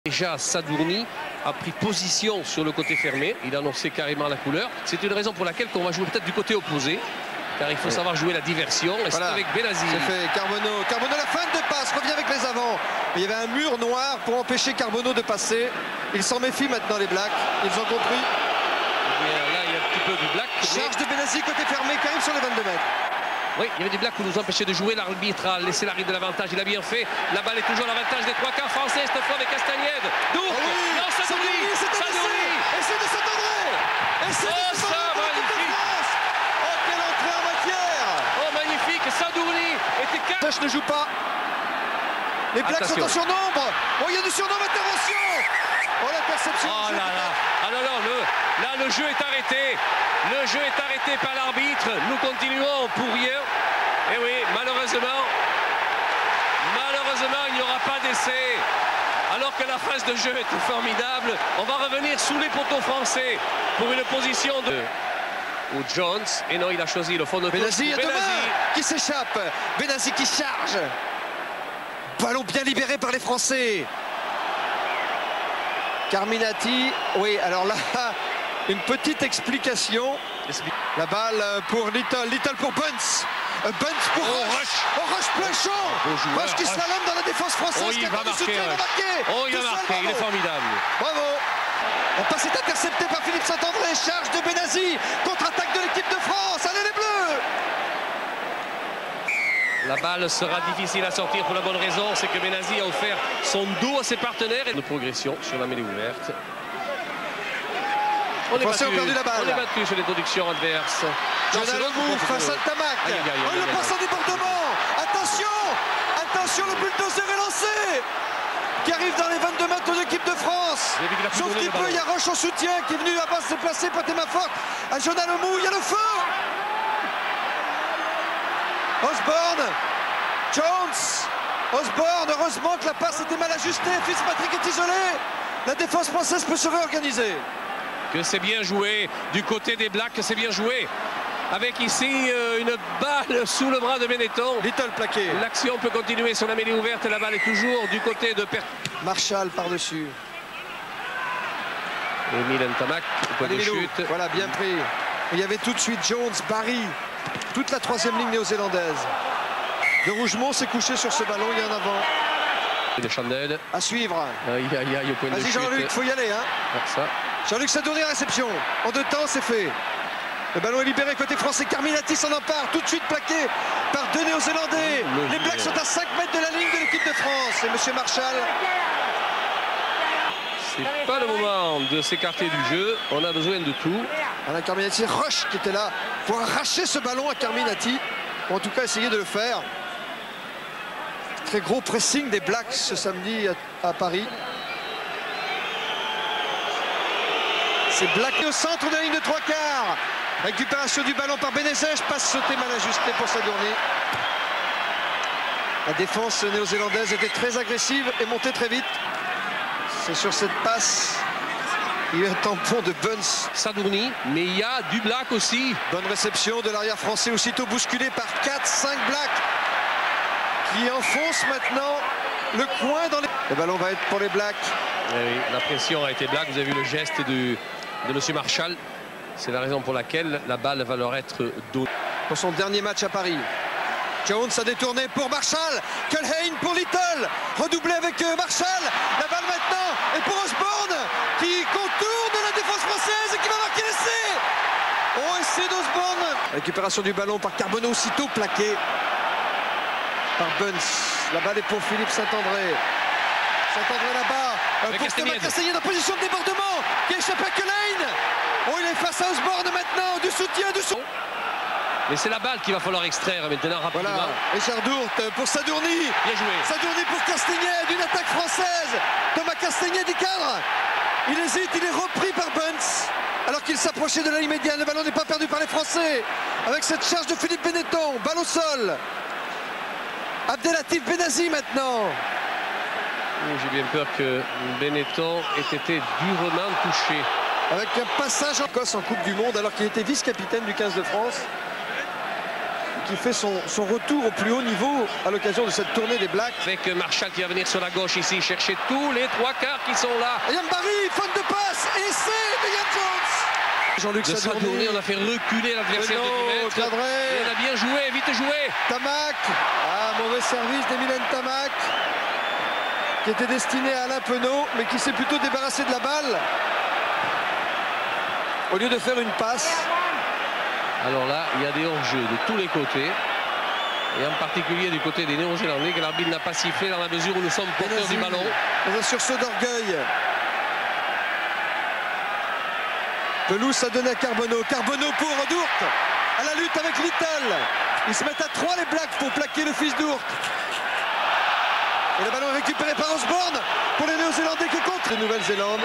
Déjà, Sadourny a pris position sur le côté fermé. Il a annoncé carrément la couleur. C'est une raison pour laquelle on va jouer peut-être du côté opposé. Car il faut savoir jouer la diversion. Et voilà. c'est avec Benazi. C'est fait. Carbono, la fin de passe, revient avec les avants. Mais il y avait un mur noir pour empêcher Carbono de passer. Ils s'en méfient maintenant, les Blacks. Ils ont compris. Bien, là, il y a un petit peu du Black. Charge de Benazi côté fermé qui arrive sur les 22 mètres. Oui, il y avait des Blacks qui nous empêchaient de jouer. L'arbitre a laissé l'arrêt de l'avantage. Il a bien fait. La balle est toujours à l'avantage des trois quarts français. Cette fois avec Castagnède. Donc, non, Sadourny. Essai de Saint-André. Essai de Saint-André. Oh, quelle entrée en matière. Oh, magnifique. Sadourny était calme. Pêche ne joue pas. Les Blacks sont en surnombre. Oh, il y a du surnombre, intervention. Oh, la perception. Oh là là. Ah non, non, là, le jeu est arrêté. Le jeu est arrêté par l'arbitre. Nous continuons pour rien. Et oui, malheureusement, il n'y aura pas d'essai. Alors que la phase de jeu était formidable, on va revenir sous les poteaux français pour une position de... Ou Jones. Et non, il a choisi le fond de Benazi qui s'échappe. Benazi qui charge. Ballon bien libéré par les Français. Carminati. Oui, alors là, une petite explication. La balle pour Little. Little pour Bunce. Bunce pour Rush. Oh, Rush plein champ. Rush qui slalome dans la défense française. Oh, il va marquer. Oh, il va marquer. Il est formidable. Bravo. La passe est interceptée par Philippe Saint-André. Charge de Benazi. Contre-attaque de l'équipe de France. Allez les Bleus. La balle sera difficile à sortir pour la bonne raison. C'est que Benazi a offert son dos à ses partenaires. Une progression sur la mêlée ouverte. On est battu sur les productions adverses. Jonah Lemoux face à Tamac. Oh, le passe en débordement. Attention, le bulldozer est lancé. Qui arrive dans les 22 mètres de l'équipe de France. Sauf qu'il peut, il y a Roche en soutien qui est venu là-bas se placer, pointer main forte à Jonah Lemoux. Il y a le feu. Osborne. Jones. Osborne, heureusement que la passe était mal ajustée. Fitzpatrick est isolé. La défense française peut se réorganiser. Que c'est bien joué du côté des Blacks, c'est bien joué. Avec ici une balle sous le bras de Benetton. Little plaqué. L'action peut continuer sur la mêlée ouverte. La balle est toujours du côté de Marshall par-dessus. Emile Ntamak, au point de chute. Voilà, bien pris. Il y avait tout de suite Jones, Barry. Toute la troisième ligne néo-zélandaise. De Rougemont s'est couché sur ce ballon, il y a un avant. De Chandel. À suivre. Aïe, aïe, aïe, au point de chute. Vas-y Jean-Luc, faut y aller. Hein. Ça. Jean-Luc Sadourny à réception. En 2 temps, c'est fait. Le ballon est libéré côté français. Carminati s'en empare. Tout de suite plaqué par 2 Néo-Zélandais. Les Blacks sont à 5 mètres de la ligne de l'équipe de France. Et M. Marshall. C'est pas le moment de s'écarter du jeu. On a besoin de tout. Alain Carminati, Rush qui était là pour arracher ce ballon à Carminati. Ou en tout cas essayer de le faire. Très gros pressing des Blacks ce samedi à Paris. C'est Black au centre de la ligne de 3 quarts. Récupération du ballon par Benezej. Passe sautée mal ajustée pour Sadourny. La défense néo-zélandaise était très agressive et montait très vite. C'est sur cette passe. Il y a un tampon de Bunce. Sadourny, mais il y a du Black aussi. Bonne réception de l'arrière français, aussitôt bousculé par 4-5 Blacks qui enfoncent maintenant le coin dans les... Le ballon va être pour les Blacks. Oui, la pression a été Black. Vous avez vu le geste de M. Marshall. C'est la raison pour laquelle la balle va leur être donnée. Pour son dernier match à Paris. Jones a détourné pour Marshall. Culhane pour Little. Redoublé avec Marshall. La balle maintenant est pour Osborne qui contourne la défense française et qui va marquer l'essai. Oh, essai d'Osborne. Récupération du ballon par Carbono, aussitôt plaqué par Bunce. La balle est pour Philippe Saint-André. Saint-André là-bas. Pour Thomas Castagnède en position de débordement. Qui échappe à Culhane. Oh, il est face à Osborne maintenant. Du soutien. Mais c'est la balle qu'il va falloir extraire maintenant rapidement. Voilà, Richard Dourte pour Sadourny. Bien joué. Sadourny pour Castagnède, une attaque française. Thomas Castagnède y cadre. Il hésite, il est repris par Bunce. Alors qu'il s'approchait de la ligne médiane, le ballon n'est pas perdu par les Français. Avec cette charge de Philippe Benetton, balle au sol. Abdelatif Benazi maintenant. J'ai bien peur que Benetton ait été durement touché. Avec un passage en Écosse en Coupe du Monde alors qu'il était vice-capitaine du 15 de France. qui fait son retour au plus haut niveau à l'occasion de cette tournée des Blacks. Avec Marshall qui va venir sur la gauche ici, chercher tous les trois quarts qui sont là. Yambari, faute de passe, et c'est de Yann Jones. Jean-Luc Sadourny, on a fait reculer l'adversaire de 10 mètres. Cadré. On a bien joué, vite joué. Tamac, mauvais service d'Emilien Tamac, qui était destiné à Alain Penaud, mais qui s'est plutôt débarrassé de la balle au lieu de faire une passe. Alors là, il y a des hors-jeux de tous les côtés, et en particulier du côté des Néo-Zélandais, que l'arbitre n'a pas sifflé dans la mesure où nous sommes porteurs du ballon. Dans un sursaut d'orgueil. Pelouse a donné à Carbonneau. Carbonneau pour Dourte, à la lutte avec Little. Ils se mettent à 3 les Blacks pour plaquer le fils d'Ourte. Et le ballon est récupéré par Osborne pour les Néo-Zélandais qui contre la Nouvelle-Zélande.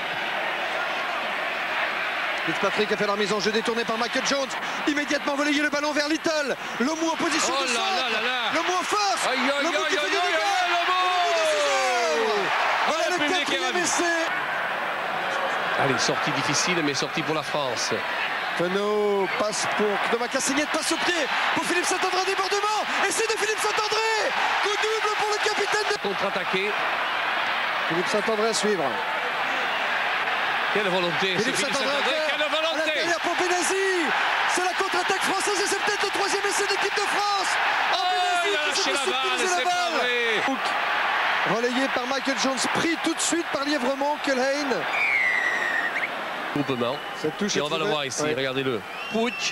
Fitzpatrick a fait leur mise en jeu détournée par Michael Jones. Immédiatement relayé le ballon vers Little. Lomu en position de centre. Lomu en force. Lomu qui fait du dégât. Voilà le quatrième essai. Allez, sortie difficile, mais sortie pour la France. Penaud passe pour Thomas Castagnette, passe au pied pour Philippe Saint-André, débordement. Essai de Philippe Saint-André. Coup double pour le capitaine. Contre-attaqué. Philippe Saint-André à suivre. Quelle volonté, Philippe Saint-André, quelle volonté. à l'intérieur pour Benazi. C'est la contre-attaque française et c'est peut-être le 3e essai de l'équipe de France. Il a lâché la balle, c'est pas vrai. Relayé par Michael Jones, pris tout de suite par Lièvremont, Culhane. Groupement. Et on va le voir ici, ouais. Regardez-le. Pouch.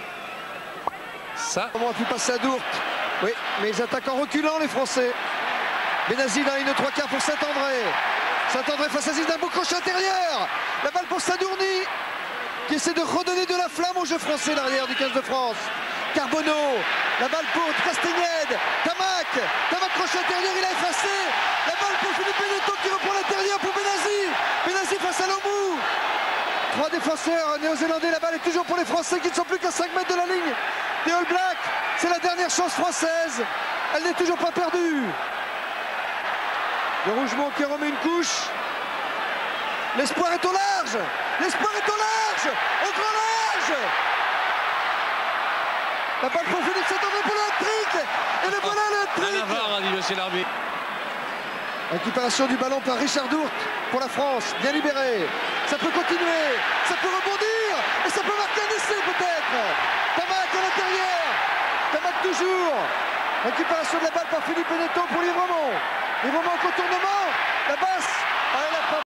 Ça. Comment a pu passer à Dourte? Oui, mais ils attaquent en reculant les Français. Benazi dans la ligne de 3 quarts pour Saint-André. Saint-André face à Zidane, beau crochet intérieur. La balle pour Sadourny, qui essaie de redonner de la flamme au jeu français, l'arrière du 15 de France. Carbonneau, la balle pour Castagnède. Tamac crochet intérieur, il a effacé. La balle pour Philippe Benetton qui reprend l'intérieur pour Benazi. Benazi face à Lomu. 3 défenseurs néo-zélandais, la balle est toujours pour les Français qui ne sont plus qu'à 5 mètres de la ligne des All Blacks. C'est la dernière chance française. Elle n'est toujours pas perdue. Le Rougemont qui remet une couche. L'espoir est au large. L'espoir est au large. Au grand large. La balle pour Philippe Saint-André pour le hat-trick. Et le voilà le hat-trick. En avant, a dit monsieur l'arbitre. Récupération du ballon par Richard Dourte pour la France. Bien libéré. Ça peut continuer. Ça peut rebondir. Et ça peut marquer un essai peut-être. Tamac à l'intérieur. Tamac toujours. Récupération de la balle par Philippe Benetton pour Lièvremont. Lièvremont en contournement.